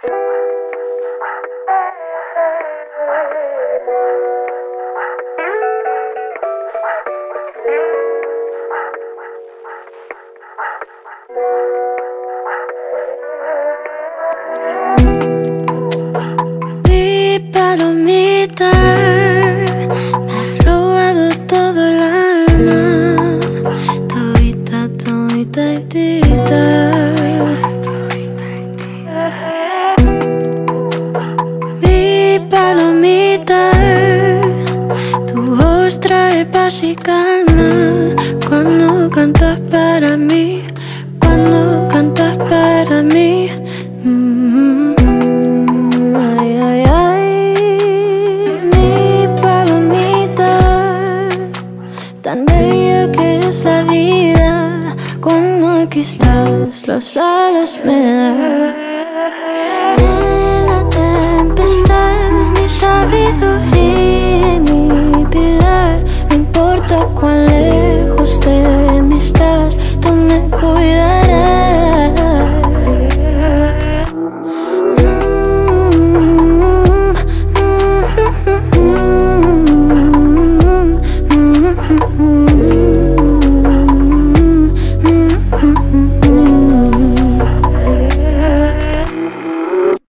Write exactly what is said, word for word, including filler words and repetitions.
Mi palomita me ha robado todo el alma, todita, todita, todita. Mi palomita, tu voz trae paz y calma cuando cantas para mí, cuando cantas para mí. Mm-hmm. Ay, ay, ay, mi palomita, tan bella que es la vida cuando aquí estás, las alas me dan. En la tempestad mi sabiduría